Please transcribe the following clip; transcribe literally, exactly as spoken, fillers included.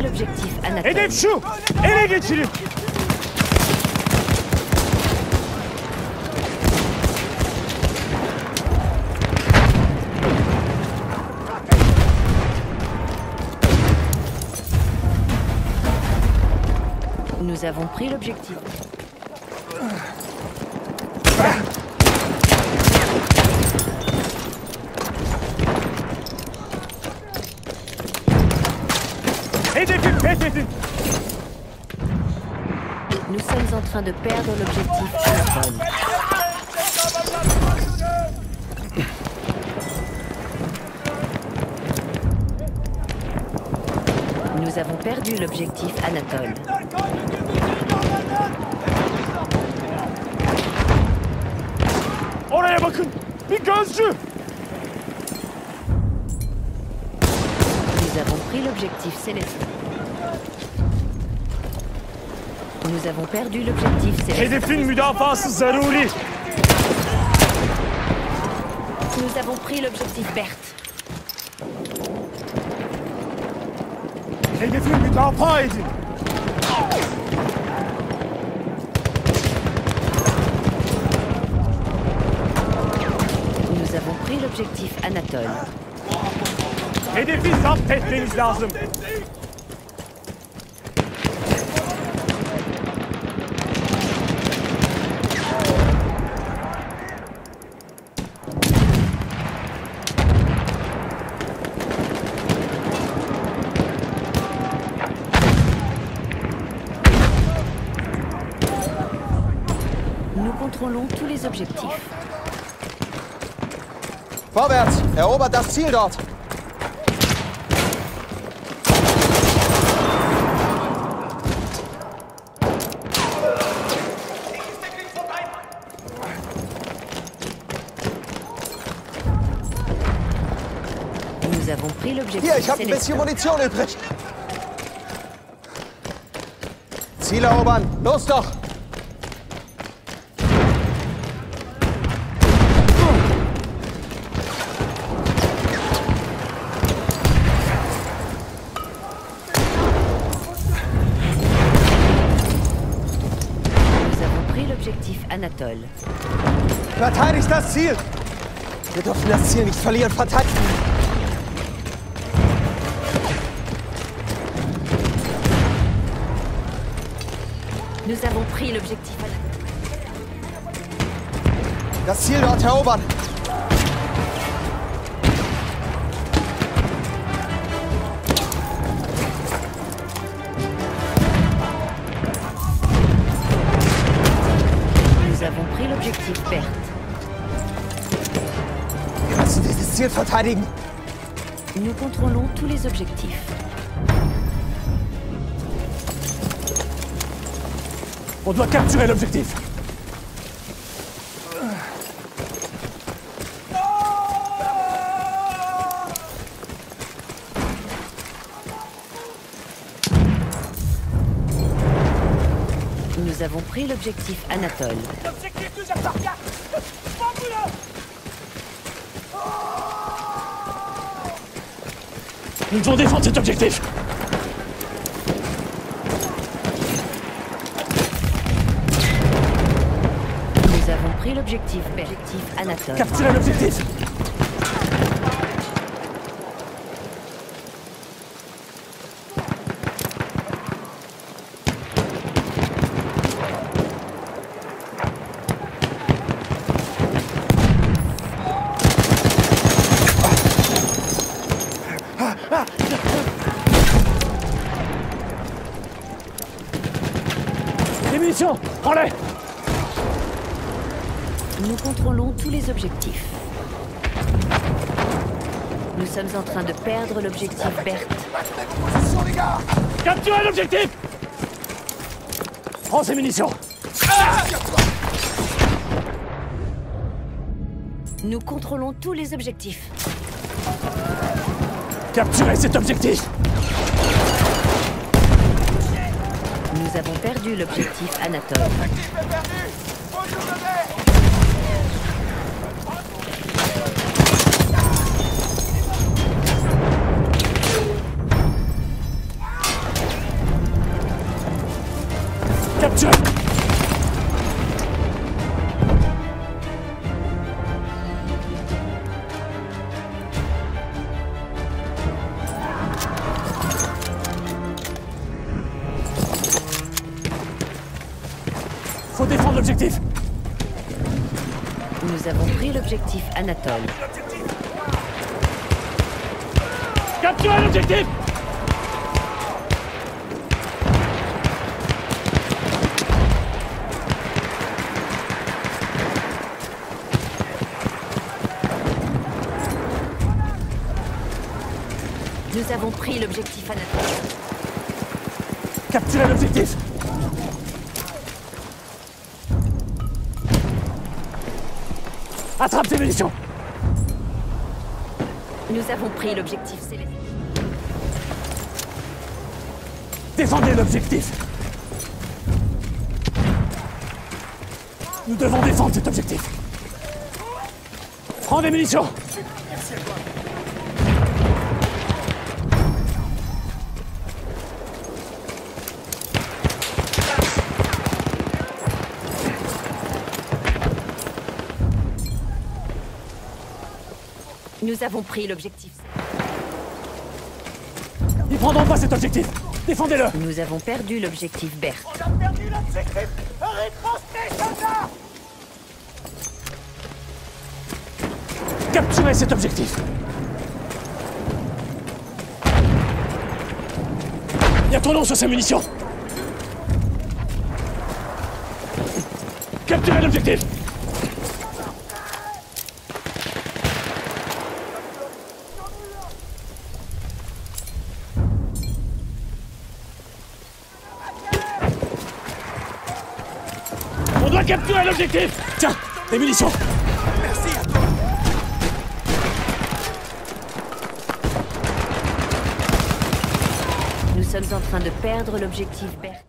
l'objectif Anatole. Hedef şu! Ele geçirin! Nous avons pris l'objectif. Hedefi fethedin! Nous sommes en train de perdre l'objectif Anatole. Nous avons perdu l'objectif Anatole. Oraya bakın! Bir gözcü! Nous avons pris l'objectif Céleste. Nous avons perdu l'objectif Céleste. Hedefin müdafası zaruri! Nous avons pris l'objectif Berthe. Hedefi müdafaa edin! Nous avons pris l'objectif Anatole. Hedefi zapt etmeniz lazım! Nous contrôlons tous les objectifs. Vorwärts! Erobert das Ziel dort! Nous avons pris l'objectif Hier, ich habe ein Céleste. bisschen Munition übrig. Ziel erobern! Los doch! Nous avons pris l'objectif Anatole. Verteidigt das Ziel! Wir dürfen das Ziel nicht verlieren. Verteidigen! Nous avons pris l'objectif Anatole. Das Ziel dort erobern! Nous avons pris l'objectif Berthe. Wir müssen dieses Ziel verteidigen! Nous contrôlons tous les objectifs. On doit capturer l'objectif! Nous avons pris l'objectif Anatole. L'objectif deuxième par quatre! Nous devons défendre cet objectif! Nous avons pris l'objectif Berthe Anatole. Capturez l'objectif! Les munitions! Prends-les! Nous contrôlons tous les objectifs. Nous sommes en train de perdre l'objectif Berthe. Capturez l'objectif! Prends ces munitions! Nous contrôlons tous les objectifs. Capturez cet objectif! Nous avons perdu l'objectif Anatole. Capturé. Faut défendre l'objectif. Nous avons pris l'objectif Anatole. Capturez l'objectif. Nous avons pris l'objectif Anatole. Capturez l'objectif. Attrape tes munitions. Nous avons pris l'objectif Céleste. Défendez l'objectif. Nous devons défendre cet objectif. Prends des munitions. Nous avons pris l'objectif. Ils prendront pas cet objectif. Défendez-le. Nous avons perdu l'objectif Berthe. On a perdu l'objectif. Ripostez, soldats. Capturez cet objectif. Il y a ton nom sur ces munitions. Capturez l'objectif. On doit capturer l'objectif. Tiens, les munitions. Merci à toi. Nous sommes en train de perdre l'objectif Berthe.